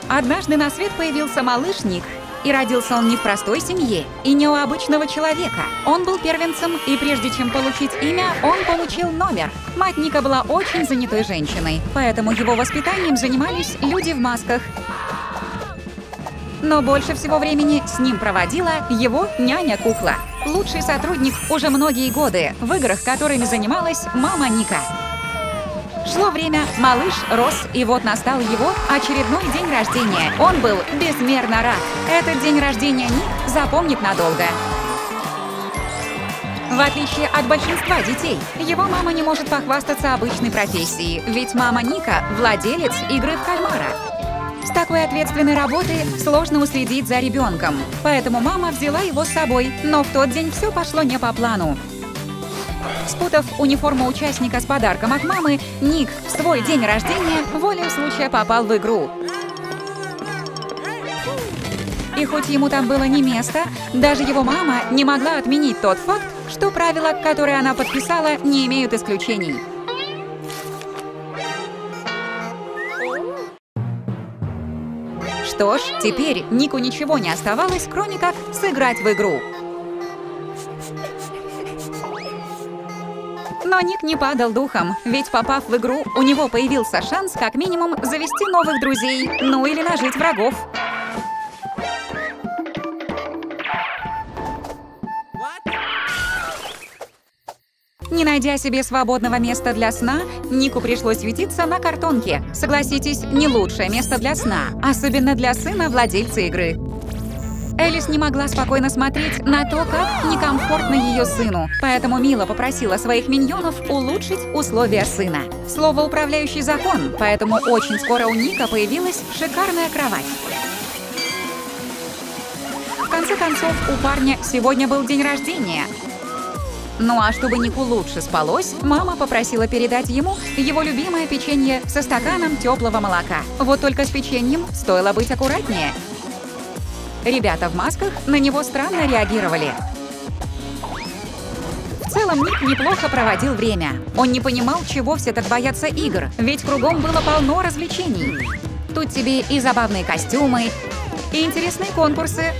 Однажды на свет появился малыш Ник. И родился он не в простой семье, и не у обычного человека. Он был первенцем, и прежде чем получить имя, он получил номер. Мать Ника была очень занятой женщиной, поэтому его воспитанием занимались люди в масках. Но больше всего времени с ним проводила его няня-кукла. Лучший сотрудник уже многие годы, в играх которыми занималась мама Ника. Шло время, малыш рос, и вот настал его очередной день рождения. Он был безмерно рад. Этот день рождения Ник запомнит надолго. В отличие от большинства детей, его мама не может похвастаться обычной профессией, ведь мама Ника – владелец игры в кальмара. С такой ответственной работой сложно уследить за ребенком, поэтому мама взяла его с собой, но в тот день все пошло не по плану. Спутав униформу участника с подарком от мамы, Ник в свой день рождения волею случая попал в игру. И хоть ему там было не место, даже его мама не могла отменить тот факт, что правила, которые она подписала, не имеют исключений. Что ж, теперь Нику ничего не оставалось, кроме как сыграть в игру. Но Ник не падал духом, ведь попав в игру, у него появился шанс как минимум завести новых друзей, ну или нажить врагов. Не найдя себе свободного места для сна, Нику пришлось ютиться на картонке. Согласитесь, не лучшее место для сна, особенно для сына владельца игры. Элис не могла спокойно смотреть на то, как некомфортно ее сыну, поэтому мило попросила своих миньонов улучшить условия сына. Слово «управляющий» закон, поэтому очень скоро у Ника появилась шикарная кровать. В конце концов, у парня сегодня был день рождения. Ну а чтобы Нику лучше спалось, мама попросила передать ему его любимое печенье со стаканом теплого молока. Вот только с печеньем стоило быть аккуратнее. Ребята в масках на него странно реагировали. В целом Ник неплохо проводил время. Он не понимал, чего все так боятся игр, ведь кругом было полно развлечений. Тут тебе и забавные костюмы, и интересные конкурсы.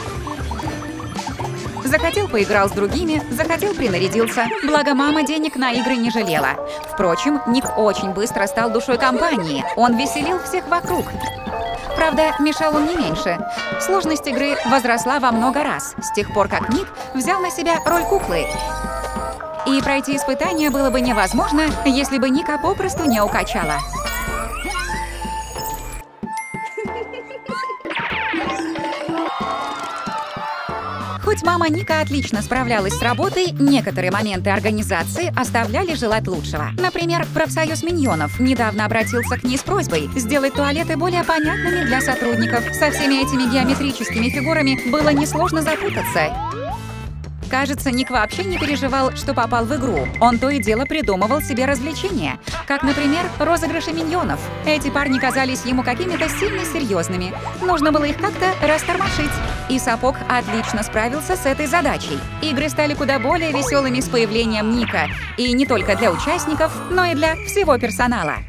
Захотел — поиграл с другими, захотел — принарядился. Благо, мама денег на игры не жалела. Впрочем, Ник очень быстро стал душой компании. Он веселил всех вокруг. Правда, мешал он не меньше. Сложность игры возросла во много раз, с тех пор, как Ник взял на себя роль куклы. И пройти испытание было бы невозможно, если бы Ника попросту не укачала. Хоть мама Ника отлично справлялась с работой, некоторые моменты организации оставляли желать лучшего. Например, профсоюз миньонов недавно обратился к ней с просьбой сделать туалеты более понятными для сотрудников. Со всеми этими геометрическими фигурами было несложно запутаться. Кажется, Ник вообще не переживал, что попал в игру. Он то и дело придумывал себе развлечения, как, например, розыгрыши миньонов. Эти парни казались ему какими-то сильно серьезными. Нужно было их как-то растормошить. И Сапог отлично справился с этой задачей. Игры стали куда более веселыми с появлением Ника. И не только для участников, но и для всего персонала.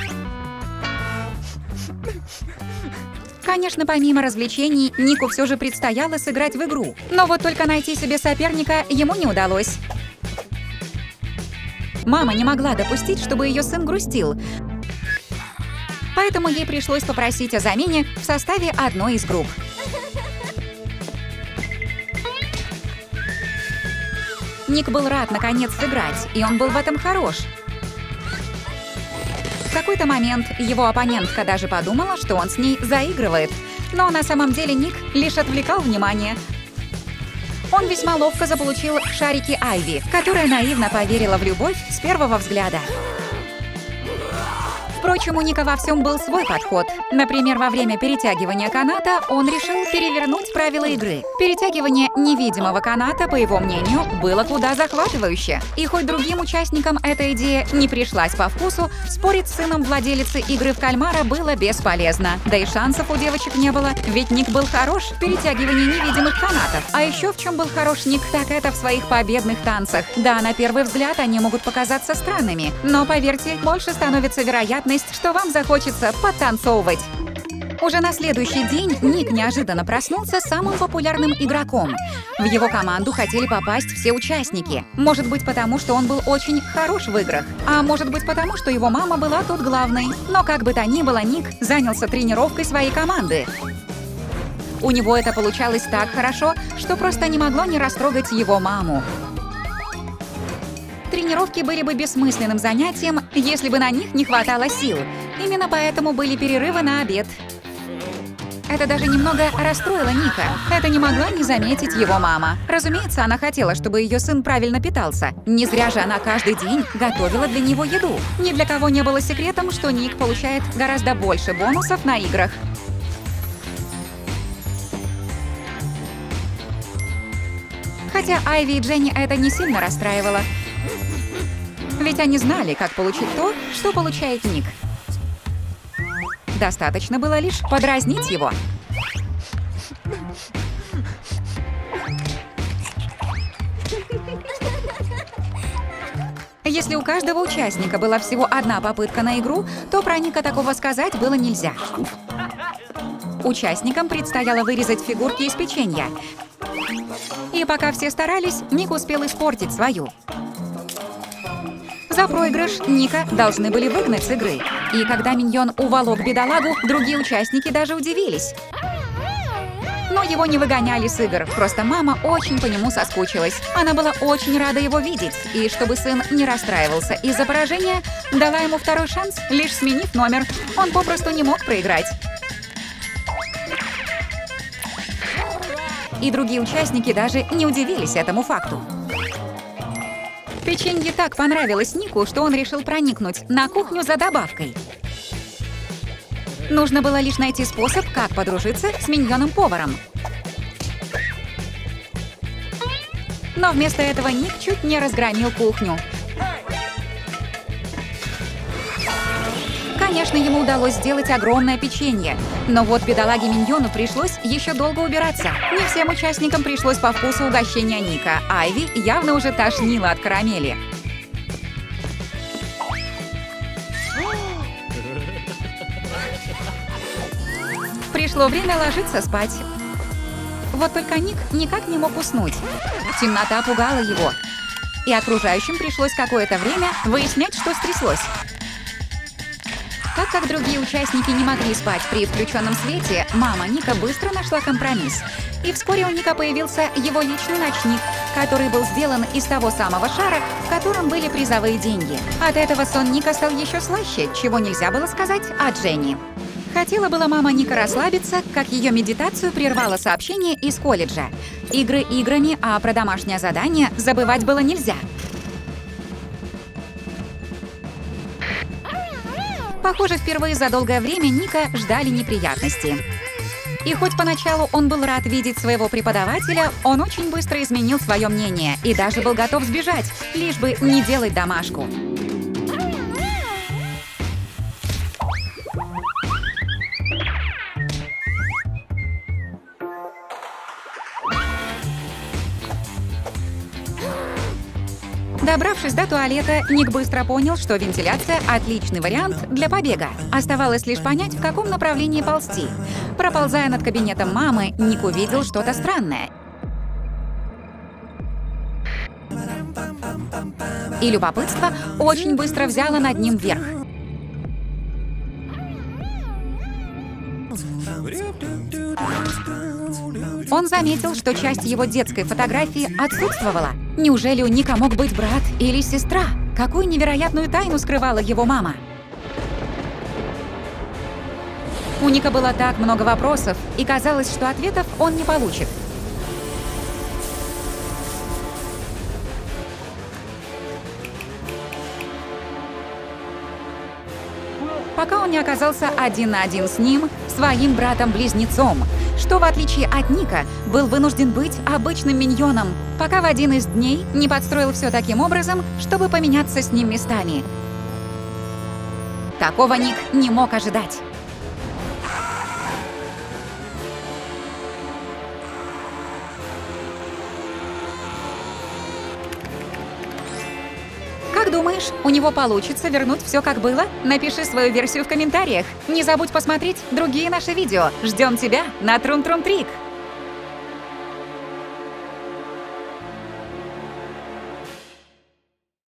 Конечно, помимо развлечений, Нику все же предстояло сыграть в игру. Но вот только найти себе соперника ему не удалось. Мама не могла допустить, чтобы ее сын грустил. Поэтому ей пришлось попросить о замене в составе одной из групп. Ник был рад наконец сыграть, и он был в этом хорош. В какой-то момент его оппонентка даже подумала, что он с ней заигрывает. Но на самом деле Ник лишь отвлекал внимание. Он весьма ловко заполучил шарики Айви, которая наивно поверила в любовь с первого взгляда. Впрочем, у Ника во всем был свой подход. Например, во время перетягивания каната он решил перевернуть правила игры. Перетягивание невидимого каната, по его мнению, было куда захватывающе. И хоть другим участникам эта идея не пришлась по вкусу, спорить с сыном владелицы игры в кальмара было бесполезно. Да и шансов у девочек не было, ведь Ник был хорош в перетягивании невидимых канатов. А еще в чем был хорош Ник, так это в своих победных танцах. Да, на первый взгляд они могут показаться странными, но, поверьте, больше становится вероятность, что вам захочется подтанцовывать. Уже на следующий день Ник неожиданно проснулся самым популярным игроком. В его команду хотели попасть все участники. Может быть, потому что он был очень хорош в играх, а может быть, потому что его мама была тут главной. Но как бы то ни было, Ник занялся тренировкой своей команды. У него это получалось так хорошо, что просто не могло не растрогать его маму. Тренировки были бы бессмысленным занятием, если бы на них не хватало сил. Именно поэтому были перерывы на обед. Это даже немного расстроило Ника. Это не могла не заметить его мама. Разумеется, она хотела, чтобы ее сын правильно питался. Не зря же она каждый день готовила для него еду. Ни для кого не было секретом, что Ник получает гораздо больше бонусов на играх. Хотя Айви и Дженни это не сильно расстраивало. Ведь они знали, как получить то, что получает Ник. Достаточно было лишь подразнить его. Если у каждого участника была всего одна попытка на игру, то про Ника такого сказать было нельзя. Участникам предстояло вырезать фигурки из печенья. И пока все старались, Ник успел испортить свою. За проигрыш Ника должны были выгнать с игры. И когда миньон уволок бедолагу, другие участники даже удивились. Но его не выгоняли с игр, просто мама очень по нему соскучилась. Она была очень рада его видеть, и чтобы сын не расстраивался из-за поражения, дала ему второй шанс, лишь сменив номер. Он попросту не мог проиграть. И другие участники даже не удивились этому факту. Печенье так понравилось Нику, что он решил проникнуть на кухню за добавкой. Нужно было лишь найти способ, как подружиться с миньоном-поваром. Но вместо этого Ник чуть не разгромил кухню. Конечно, ему удалось сделать огромное печенье. Но вот бедолаге-миньону пришлось еще долго убираться. Не всем участникам пришлось по вкусу угощения Ника. Айви явно уже тошнило от карамели. Пришло время ложиться спать. Вот только Ник никак не мог уснуть. Темнота пугала его. И окружающим пришлось какое-то время выяснять, что стряслось. Так как другие участники не могли спать при включенном свете, мама Ника быстро нашла компромисс. И вскоре у Ника появился его личный ночник, который был сделан из того самого шара, в котором были призовые деньги. От этого сон Ника стал еще слаще, чего нельзя было сказать о Дженни. Хотела была мама Ника расслабиться, как ее медитацию прервало сообщение из колледжа. Игры играми, а про домашнее задание забывать было нельзя. Похоже, впервые за долгое время Ника ждали неприятности. И хоть поначалу он был рад видеть своего преподавателя, он очень быстро изменил свое мнение и даже был готов сбежать, лишь бы не делать домашку. Добравшись до туалета, Ник быстро понял, что вентиляция – отличный вариант для побега. Оставалось лишь понять, в каком направлении ползти. Проползая над кабинетом мамы, Ник увидел что-то странное. И любопытство очень быстро взяло над ним верх. Он заметил, что часть его детской фотографии отсутствовала. Неужели у Ника мог быть брат или сестра? Какую невероятную тайну скрывала его мама? У Ника было так много вопросов, и казалось, что ответов он не получит. Пока он не оказался один на один с ним, своим братом-близнецом, что, в отличие от Ника, был вынужден быть обычным миньоном, пока в один из дней не подстроил все таким образом, чтобы поменяться с ним местами. Такого Ник не мог ожидать. думаешь, у него получится вернуть все как было? Напиши свою версию в комментариях. Не забудь посмотреть другие наши видео. Ждем тебя на Трум Трум Трик.